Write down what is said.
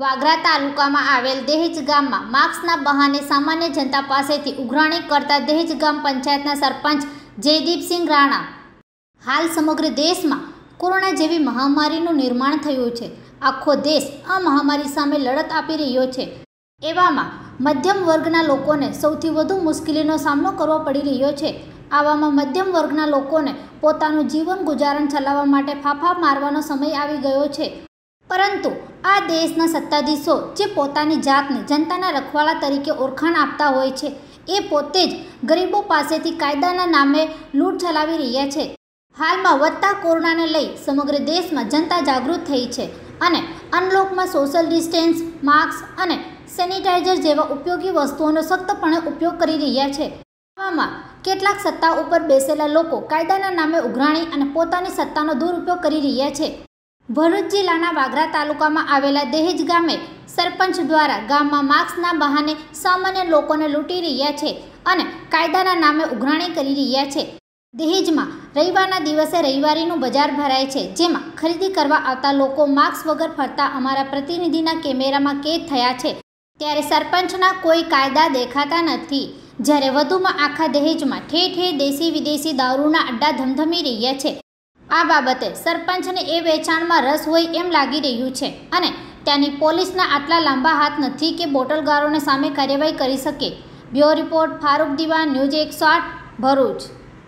વાગરા તાલુકામાં આવેલ દહેજ ગામમાં માસ્કના બહાને સામાન્ય જનતા પાસેથી ઉઘરાણી કરતા દહેજ ગામ પંચાયતના સરપંચ જયદીપસિંહ રાણા. હાલ સમગ્ર દેશમાં કોરોના જેવી મહામારીનું નિર્માણ થયું છે. આખો દેશ આ મહામારી સામે લડત આપી રહ્યો છે. એવામાં મધ્યમ વર્ગના લોકોને સૌથી વધુ મુશ્કેલીનો સામનો કરવો પડી રહ્યો છે. આવામાં મધ્યમ વર્ગના લોકોને પોતાનું જીવન ગુજારણ ચલાવવા માટે ફાંફા મારવાનો સમય આવી ગયો છે. પરંતુ આ દેશના સત્તાધીશો જે પોતાની જાતને જનતાના રખવાળા તરીકે ઓળખાણ આપતા હોય છે, એ પોતે જ ગરીબો પાસેથી કાયદાના નામે લૂંટ ચલાવી રહ્યા છે. હાલમાં વધતા કોરોનાને લઈ સમગ્ર દેશમાં જનતા જાગૃત થઈ છે અને અનલોકમાં સોશિયલ ડિસ્ટન્સ, માસ્ક અને સેનિટાઈઝર જેવા ઉપયોગી વસ્તુઓનો સખ્તપણે ઉપયોગ કરી રહ્યા છે. આવામાં કેટલાક સત્તા ઉપર બેસેલા લોકો કાયદાના નામે ઉઘરાણી અને પોતાની સત્તાનો દુરુપયોગ કરી રહ્યા છે. ભરૂચ જિલ્લાના વાગરા તાલુકામાં આવેલા દહેજ ગામે સરપંચ દ્વારા ગામમાં માસ્કના બહાને સામાન્ય લોકોને લૂંટી રહ્યા છે અને કાયદાના નામે ઉઘરાણી કરી રહ્યા છે. દહેજમાં રવિવારના દિવસે રવિવારીનું બજાર ભરાય છે, જેમાં ખરીદી કરવા આવતા લોકો માસ્ક વગર ફરતા અમારા પ્રતિનિધિના કેમેરામાં કેદ થયા છે. ત્યારે સરપંચના કોઈ કાયદા દેખાતા નથી. જ્યારે વધુમાં આખા દહેજમાં ઠેર ઠેર દેશી વિદેશી દારૂના અડ્ડા ધમધમી રહ્યા છે. આ બાબતે સરપંચને એ વેચાણમાં રસ હોય એમ લાગી રહ્યું છે અને ત્યાંની પોલીસના આટલા લાંબા હાથ નથી કે બોટલગારોને સામે કાર્યવાહી કરી શકે. બ્યુરો રિપોર્ટ, ફારૂક દિવાન, ન્યૂઝ 108, ભરૂચ.